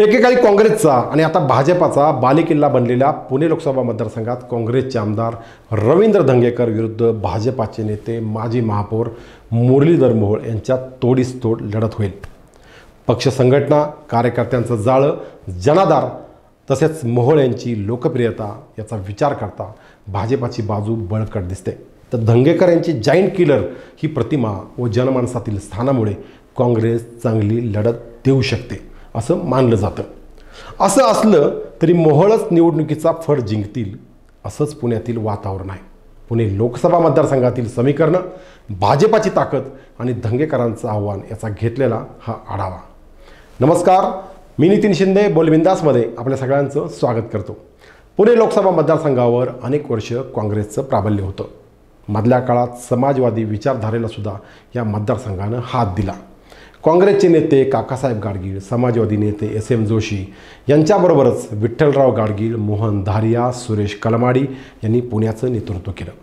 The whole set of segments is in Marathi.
एकेकाळी काँग्रेसचा आणि आता भाजपाचा बालेकिल्ला बनलेल्या पुणे लोकसभा मतदारसंघात काँग्रेसचे आमदार रवींद्र धंगेकर विरुद्ध भाजपाचे नेते माजी महापौर मुरलीधर मोहोळ यांच्यात तोडीस तोड लढत होईल। पक्ष संघटना, कार्यकर्त्यांचं जाळं, जनाधार तसेच मोहोळ यांची लोकप्रियता याचा विचार करता भाजपाची बाजू बळकट दिसते। तर धंगेकर यांची जायंट किलर ही प्रतिमा व जनमानसातील स्थानामुळे काँग्रेस चांगली लढत देऊ शकते असं मानलं जातं। असं असलं तरी मोहोळच निवडणुकीचा फड जिंकतील असंच पुण्यातील वातावरण आहे। पुणे लोकसभा मतदारसंघातील समीकरणं, भाजपाची ताकद आणि धंगेकरांचं आव्हान याचा घेतलेला हा आढावा। नमस्कार, मी नितीन शिंदे बोलबिंदासमध्ये आपल्या सगळ्यांचं स्वागत करतो। पुणे लोकसभा मतदारसंघावर अनेक वर्ष काँग्रेसचं प्राबल्य होतं। मधल्या काळात समाजवादी विचारधारेला सुद्धा या मतदारसंघानं हात दिला। काँग्रेसचे नेते काकासाहेब गाडगीळ, समाजवादी नेते SM जोशी यांच्याबरोबरच विठ्ठलराव गाडगीळ, मोहन धारिया, सुरेश कलमाडी यांनी पुण्याचं नेतृत्व केलं।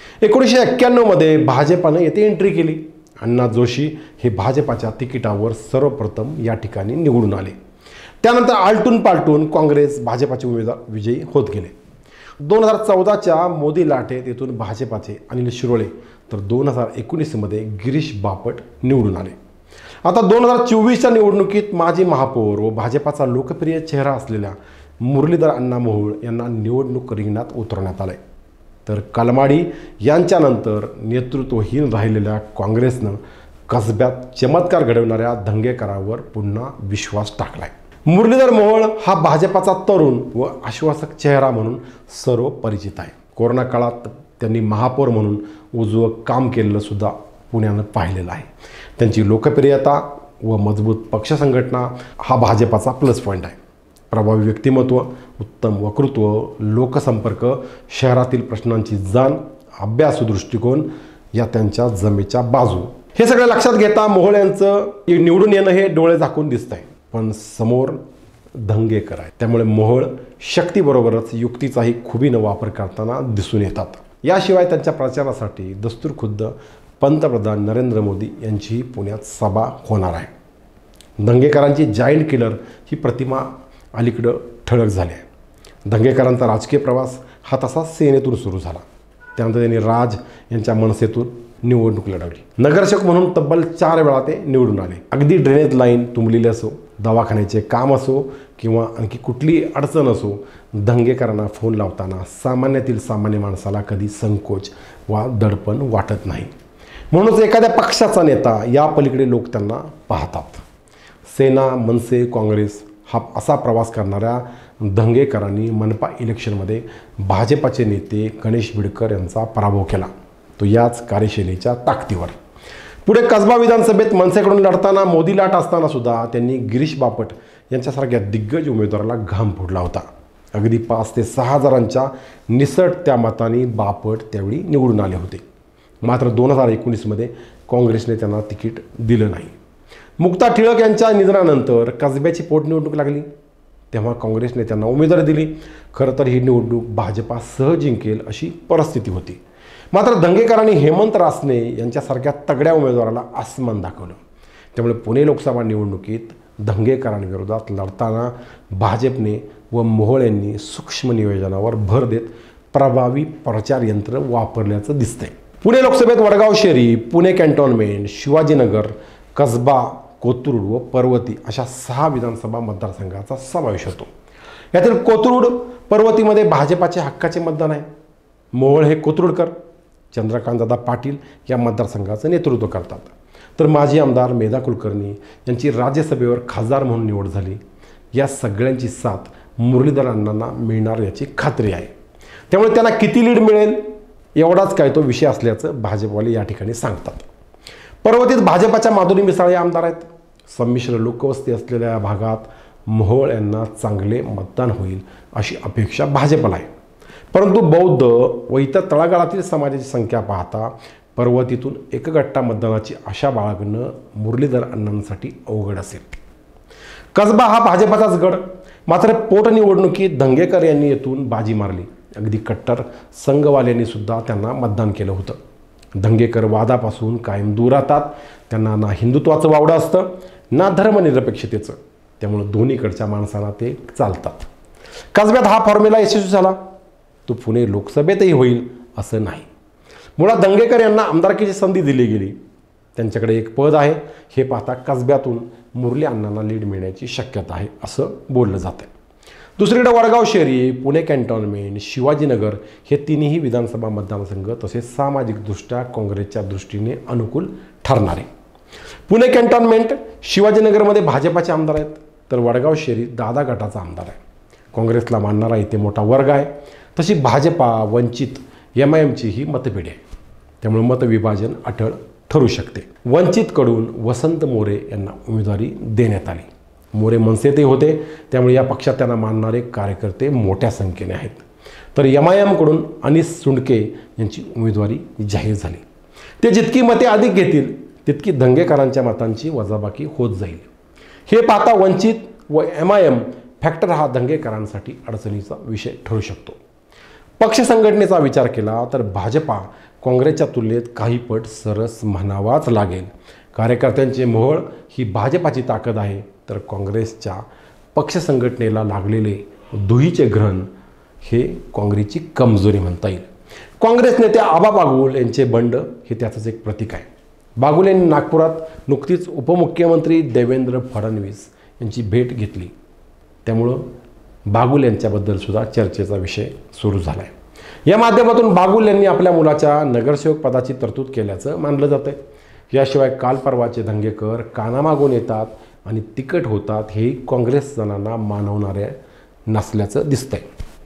1991 मध्ये भाजपानं येथे एंट्री केली। अण्णा जोशी हे भाजपाच्या तिकिटावर सर्वप्रथम या ठिकाणी निवडून आले। त्यानंतर आलटून पालटून काँग्रेस भाजपाचे उमेदवार विजयी होत गेले। 2014च्या मोदी लाटेत येथून भाजपाचे अनिल शिरोळे तर 2019 मध्ये गिरीश बापट निवडून आले। आता 2024च्या निवडणुकीत माजी महापौर व भाजपाचा लोकप्रिय चेहरा असलेल्या मुरलीधर अण्णा मोहोळ यांना निवडणूक रिंगणात उतरवण्यात आले। तर कलमाडी यांच्यानंतर नेतृत्वहीन राहिलेल्या काँग्रेसनं कसब्यात चमत्कार घडवणाऱ्या धंगेकरांवर पुन्हा विश्वास टाकलाय। मुरलीधर मोहोळ हा भाजपाचा तरुण व आश्वासक चेहरा म्हणून सर्व परिचित आहे। कोरोना काळात त्यांनी महापौर म्हणून उजवं काम केलेलं सुद्धा पुण्यानं पाहिलेलं आहे। त्यांची लोकप्रियता व मजबूत पक्ष संघटना हा भाजपाचा प्लस पॉईंट आहे। प्रभावी व्यक्तिमत्व, उत्तम वक्तृत्व, लोकसंपर्क, शहरातील प्रश्नांची जाण, अभ्यासू दृष्टिकोन या त्यांच्या जमेच्या बाजू हे सगळं लक्षात घेता मोहोळ यांचं निवडून येणं हे डोळे झाकून दिसतंय। पण समोर धंगेकर आहे, त्यामुळे मोहोळ शक्तीबरोबरच युक्तीचाही खुबीनं वापर करताना दिसून येतात। याशिवाय त्यांच्या प्रचारासाठी दस्तूरखुद्द पंतप्रधान नरेंद्र मोदी यांचीही पुण्यात सभा होणार आहे। धंगेकरांची जायंट किलर ही प्रतिमा अलीकडं ठळक झाली आहे। धंगेकरांचा राजकीय प्रवास हा तसा सेनेतून सुरू झाला। त्यानंतर त्यांनी राज यांच्या मनसेतून निवडणूक लढवली। नगरसेवक म्हणून तब्बल 4 वेळा ते निवडून आले। अगदी ड्रेनेज लाईन तुंबलेली असो, दवाखान्याचे काम असो किंवा आणखी कुठली अडचण असो, धंगेकरांना फोन लावताना सामान्यातील सामान्य माणसाला कधी संकोच वा दडपण वाटत नाही। म्हणूनच एखाद्या पक्षाचा नेता या पलीकडे लोक त्यांना पाहतात। सेना, मनसे, काँग्रेस हा असा प्रवास करणाऱ्या धंगेकरांनी मनपा इलेक्शनमध्ये भाजपाचे नेते गणेश बिडकर यांचा पराभव केला, तो याच कार्यशैलीच्या ताकदीवर। पुढे कसबा विधानसभेत मनसेकडून लढताना मोदी लाट असताना सुद्धा त्यांनी गिरीश बापट यांच्यासारख्या दिग्गज उमेदवाराला घाम फोडला होता। अगदी 5 ते 6 हजारांच्या निसटत्या मतांनी बापट त्यावेळी निवडून आले होते। मात्र 2019 मध्ये काँग्रेसने त्यांना तिकीट दिलं नाही। मुक्ता टिळक यांच्या निधनानंतर कसब्याची पोटनिवडणूक लागली, तेव्हा काँग्रेसने त्यांना उमेदवारी दिली। खरं तर ही निवडणूक भाजपा सहज जिंकेल अशी परिस्थिती होती। मात्र धंगेकरांनी हेमंत रासने यांच्यासारख्या तगड्या उमेदवाराला आसमान दाखवलं। त्यामुळे पुणे लोकसभा निवडणुकीत धंगेकरांविरोधात लढताना भाजपने व मोहोळ यांनी सूक्ष्म नियोजनावर भर देत प्रभावी प्रचार यंत्र वापरल्याचं दिसतंय। पुणे लोकसभेत वडगाव शेरी, पुणे कॅन्टोन्मेंट, शिवाजीनगर, कसबा, कोथरूड व पर्वती अशा 6 विधानसभा मतदारसंघाचा समावेश होतो। यातील कोथरूड पर्वतीमध्ये भाजपाचे हक्काचे मतदान आहे। मोहोळ हे कोथरूडकर, चंद्रकांतदादा पाटील या मतदारसंघाचं नेतृत्व करतात। तर माजी आमदार मेधा कुलकर्णी यांची राज्यसभेवर खासदार म्हणून निवड झाली। या सगळ्यांची साथ मुरलीधर अण्णांना मिळणार याची खात्री आहे। त्यामुळे त्यांना किती लीड मिळेल एवढाच काय तो विषय असल्याचं भाजपवाले या ठिकाणी सांगतात। पर्वतीत भाजपाच्या माधुरी मिसाळ या आमदार आहेत। संमिश्र लोकवस्ती असलेल्या या भागात मोहोळ यांना चांगले मतदान होईल अशी अपेक्षा भाजपला आहे। परंतु बौद्ध व इतर तळागाळातील समाजाची संख्या पाहता पर्वतीतून एकगट्टा मतदानाची आशा बाळगणं मुरलीधर अण्णांसाठी अवघड असेल। कसबा हा भाजपाचाच गड, मात्र पोटनिवडणुकीत धंगेकर यांनी येथून बाजी मारली। अगदी कट्टर संघवाल्यांनी सुद्धा त्यांना मतदान केलं होतं। धंगेकर वादापासून कायम दूर राहतात। त्यांना ना हिंदुत्वाचं वावडं असतं ना धर्मनिरपेक्षतेचं। त्यामुळे दोन्हीकडच्या माणसांना ते चालतात. कसब्यात हा फॉर्म्युला यशस्वी झाला, तो पुणे लोकसभेतही होईल असं नाही. मुळात दंगेकर यांना आमदारकीची संधी दिली गेली. त्यांच्याकडे एक पद आहे. हे पाहता कसब्यातून मुरली अण्णांना लीड मिळण्याची शक्यता आहे असं बोललं जातं. दुसरीकडे वडगाव शहरी, पुणे कॅन्टॉन्मेंट, शिवाजीनगर हे तिन्ही विधानसभा मतदारसंघ तसेच सामाजिकदृष्ट्या काँग्रेसच्या दृष्टीने अनुकूल ठरणारे. पुणे कॅन्टॉन्मेंट शिवाजीनगरमध्ये भाजपाचे आमदार आहेत, तर वडगाव शहरी दादा गटाचा आमदार आहे. काँग्रेसला मानणारा इथे मोठा वर्ग आहे. तशी भाजपा, वंचित, MIMची ही मतपेढी आहे. त्यामुळे मतविभाजन अटळ ठरू शकते. वंचितकडून वसंत मोरे यांना उमेदवारी देण्यात आली. मोरे मनसेतही होते, त्यामुळे या पक्षात त्यांना मानणारे कार्यकर्ते मोठ्या संख्येने आहेत. तर MIMकडून अनिस सुंडके यांची उमेदवारी जाहीर झाली. ते जितकी मते अधिक घेतील तितकी दंगेकरांच्या मतांची वजाबाकी होत जाईल. हे पाहता वंचित व MIM फॅक्टर हा दंगेकरांसाठी अडचणीचा विषय ठरू शकतो. पक्ष संघटनेचा विचार केला तर भाजपा काँग्रेसच्या तुलनेत काही पट सरस म्हणावाच लागेल. कार्यकर्त्यांचे मोहळ ही भाजपाची ताकद आहे, तर काँग्रेसच्या पक्ष संघटनेला लागलेले दुहीचे ग्रहण हे काँग्रेसची कमजोरी म्हणता येईल. काँग्रेस नेते आबा बागुल यांचे बंड हे त्याचंच एक प्रतीक आहे. बागुल यांनी नागपुरात नुकतीच उपमुख्यमंत्री देवेंद्र फडणवीस यांची भेट घेतली. त्यामुळं बागुल यांच्याबद्दल सुद्धा चर्चेचा विषय सुरू झाला आहे. या माध्यमातून बागुल यांनी आपल्या मुलाच्या नगरसेवक पदाची तरतूद केल्याचं मानलं जातं. याशिवाय काल परवाचे दंगेकर कानामागून येतात आणि तिकट होतात हे काँग्रेस जणांना मानवणारे नसल्याचं दिसतंय.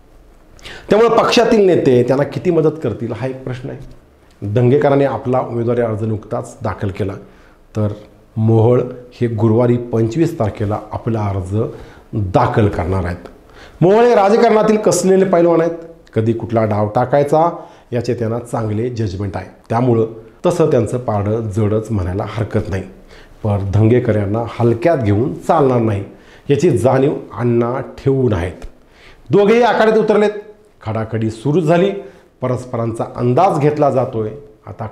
त्यामुळे पक्षातील नेते त्यांना किती मदत करतील हा एक प्रश्न आहे. दंगेकरांनी आपला उमेदवारी अर्ज नुकताच दाखल केला, तर मोहोळ हे गुरुवारी 25 तारखेला आपला अर्ज दाखल करणार आहेत. मोहोळ हे राजकारणातील कसलेले पैलवान आहेत. कधी कुठला डाव टाकायचा याचे त्यांना चांगले जजमेंट आहे. त्यामुळं तसं त्यांचं पारडं जडच म्हणायला हरकत नाही. पण दंगेकर यांना हलक्यात घेऊन चालणार नाही याची जाणीव अण्णा ठेवून आहेत. दोघेही आखाड्यात उतरलेत. खडाखडी सुरू झाली. परस्परांचा अंदाज घेतला जातोय. आता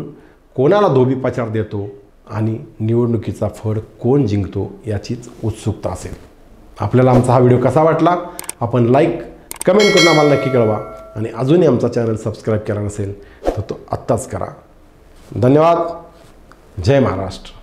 कोणाला धोबीपछाड देतो आणि निवडणुकीचा फड कोण जिंकतो याचीच उत्सुकता असेल. आपल्याला आमचा हा व्हिडिओ कसा वाटला आपण लाईक कमेंट करून आम्हाला नक्की कळवा. आणि अजूनही आमचा चॅनल सबस्क्राईब केला नसेल तर तो आत्ताच करा. धन्यवाद. जय महाराष्ट्र.